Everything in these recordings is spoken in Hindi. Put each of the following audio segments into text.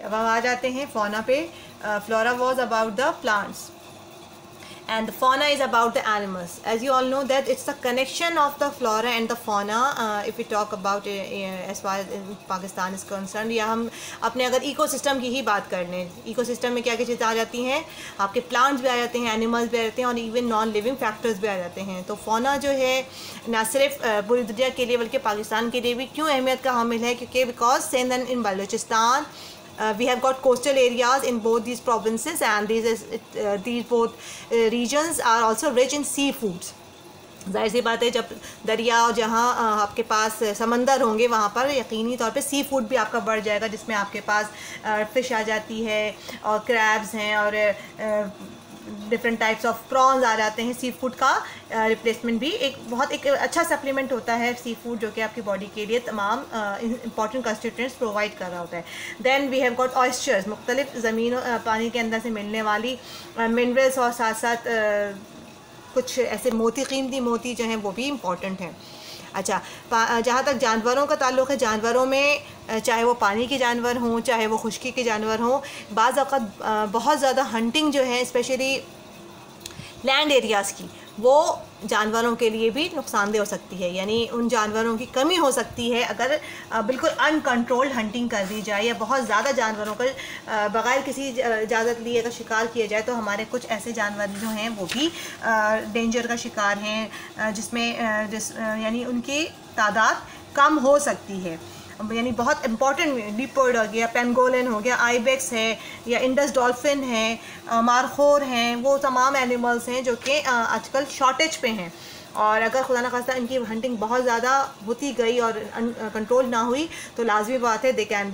अब हम आ जाते हैं fauna पे. Flora was about the plants and the fauna is about the animals. As you all know that it's the connection of the flora and the fauna. If we talk about as far as Pakistan is concerned, या हम अपने अगर इकोसिस्टम की ही बात कर लें, इकोसिस्टम में क्या क्या चीज़ें आ जाती हैं, आपके प्लांट्स भी आ जाते हैं, एनिमल्स भी आ जाते हैं और इवन नॉन लिविंग फैक्टर्स भी आ जाते हैं. तो fauna जो है ना सिर्फ पूरी दुनिया के लिए बल्कि पाकिस्तान के लिए भी क्यों अहमियत का हामिल है, क्योंकि because Sindh and in Balochistan we have got coastal areas in both these provinces and these both regions are also rich in seafoods. जाहिर सी बात है जब दरिया और जहाँ आपके पास समंदर होंगे वहाँ पर यकीनी तौर पे सी फूड भी आपका बढ़ जाएगा, जिसमें आपके पास फ़िश आ जाती है और क्रैब्स हैं और डिफरेंट टाइप्स ऑफ प्रॉन्स आ जाते हैं. सी फूड का रिप्लेसमेंट भी एक अच्छा सप्लीमेंट होता है सी फूड, जो कि आपकी बॉडी के लिए तमाम इंपॉर्टेंट कंस्टिट्यूएंट्स प्रोवाइड कर रहा होता है. Then we have got oysters, मुख्तलिफ ज़मीन पानी के अंदर से मिलने वाली मिनरल्स और साथ साथ कुछ ऐसे मोती, कीमती मोती जो हैं वो भी इम्पॉर्टेंट हैं. अच्छा, जहाँ तक जानवरों का ताल्लुक़ है, जानवरों में चाहे वो पानी के जानवर हों चाहे वो खुश्की के जानवर हों, बाज़ औक़ात बहुत ज़्यादा हंटिंग जो है स्पेशली लैंड एरियाज़ की, वो जानवरों के लिए भी नुकसानदेह हो सकती है. यानी उन जानवरों की कमी हो सकती है अगर बिल्कुल अनकंट्रोल्ड हंटिंग कर दी जाए या बहुत ज़्यादा जानवरों का बग़ैर किसी इजाज़त लिए अगर शिकार किया जाए, तो हमारे कुछ ऐसे जानवर जो हैं वो भी डेंजर का शिकार हैं, यानी उनकी तादाद कम हो सकती है. यानी बहुत इंपॉर्टेंट लिपर्ड हो गया, पेंगोलिन हो गया, आइबेक्स है या इंडस डॉल्फिन है, मारखोर हैं, वो तमाम एनिमल्स हैं जो कि आजकल शॉर्टेज पे हैं. और अगर खुदा न खास्ता इनकी हंटिंग बहुत ज़्यादा होती गई और कंट्रोल ना हुई तो लाजमी बात है दे कैन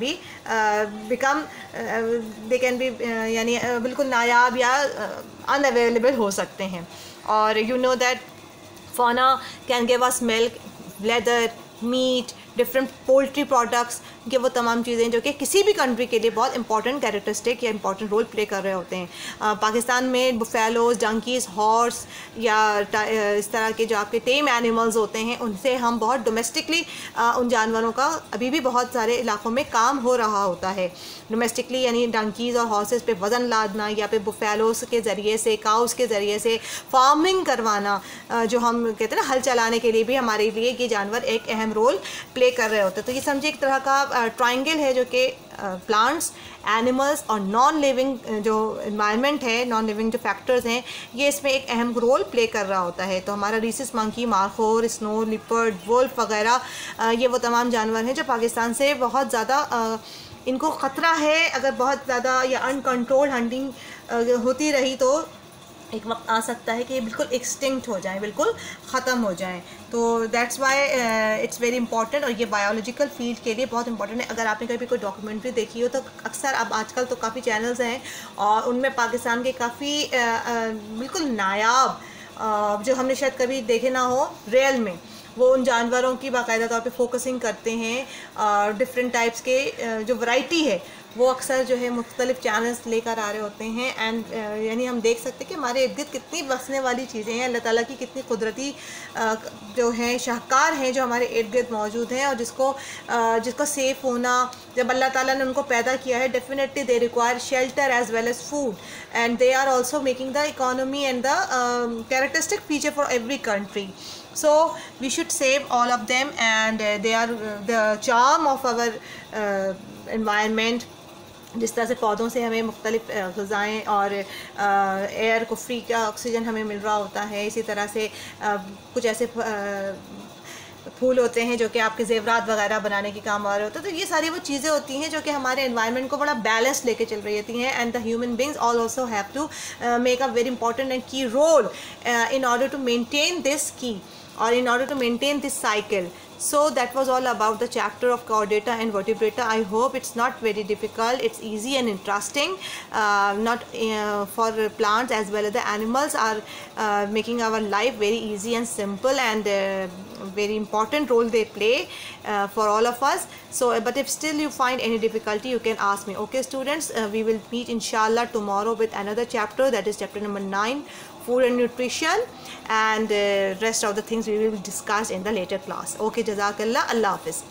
बी यानी बिल्कुल नायाब या अनअवेलेबल हो सकते हैं. और you know that fauna can give us milk, leather, meat, different poultry products, कि वो तमाम चीज़ें जो कि किसी भी कंट्री के लिए बहुत इंपॉर्टेंट कैरेक्टरिस्टिक या इंपॉर्टेंट रोल प्ले कर रहे होते हैं. पाकिस्तान में बुफेलोज, डंकीज़, हॉर्स या इस तरह के जो आपके टेम एनिमल्स होते हैं, उनसे हम बहुत डोमेस्टिकली उन जानवरों का अभी भी बहुत सारे इलाक़ों में काम हो रहा होता है. डोमेस्टिकली यानी डंकीज़ और हॉर्सेस पे वज़न लादना या फिर बुफेलोज के ज़रिए से, काउस के ज़रिए से फार्मिंग करवाना, जो हम कहते हैं ना हल चलाने के लिए भी हमारे लिए ये जानवर एक अहम रोल प्ले कर रहे होते हैं. तो ये समझिए एक तरह का ट्रायंगल है जो कि प्लांट्स, एनिमल्स और नॉन लिविंग जो इन्वायरमेंट है, नॉन लिविंग जो फैक्टर्स हैं, ये इसमें एक अहम रोल प्ले कर रहा होता है. तो हमारा rhesus monkey, markhor, snow leopard, wolf वगैरह, ये वो तमाम जानवर हैं जो पाकिस्तान से बहुत ज़्यादा इनको ख़तरा है. अगर बहुत ज़्यादा या अनकंट्रोल्ड हंटिंग होती रही तो एक वक्त आ सकता है कि ये बिल्कुल एक्सटिंक्ट हो जाएं, बिल्कुल ख़त्म हो जाएं. तो that's why it's very important, और ये बायोलॉजिकल फील्ड के लिए बहुत इंपॉर्टेंट है. अगर आपने कभी कोई डॉक्यूमेंट्री देखी हो तो अक्सर अब आजकल तो काफ़ी चैनल्स हैं और उनमें पाकिस्तान के काफ़ी बिल्कुल नायाब जो हमने शायद कभी देखे ना हो रियल में, वो उन जानवरों की बाकायदा तौर पे फोकसिंग करते हैं. डिफरेंट टाइप्स के जो वैरायटी है वो अक्सर जो है मुख्तलिफ चैनल्स लेकर आ रहे होते हैं. एंड यानी हम देख सकते हैं कि हमारे इर्द गिर्द कितनी बसने वाली चीज़ें हैं, अल्लाह ताला की कितनी कुदरती जो हैं शाहकार हैं जो हमारे इर्द गिर्द मौजूद हैं, और जिसको सेफ़ होना, जब अल्लाह ताला ने उनको पैदा किया है, definitely they require shelter as well as food, and they are also making the economy and the characteristic feature for every country. So we should save all of them, and they are the charm of our environment. जिस तरह से पौधों से हमें मुख्तलिफ ग़िज़ाएँ और एयर को फ्री का ऑक्सीजन हमें मिल रहा होता है, इसी तरह से कुछ ऐसे फूल होते हैं जो कि आपके ज़ेवरात वगैरह बनाने के काम आ रहे होते हैं. तो ये सारी वो चीज़ें होती हैं जो कि हमारे एनवायरनमेंट को बड़ा बैलेंस लेके चल रही होती हैं. And the human beings also have to make a very important and key role in order to maintain this key or in order to maintain this cycle. So that was all about the chapter of chordata and vertebrata. I hope it's not very difficult, it's easy and interesting. Not for plants as well as the animals are making our life very easy and simple, and very important role they play for all of us. So but if still you find any difficulty, you can ask me. Okay students, we will meet inshallah tomorrow with another chapter, that is chapter number 9, food and nutrition, and rest of the things we will discuss in the later class. Okay, jazakallah, Allah Hafiz.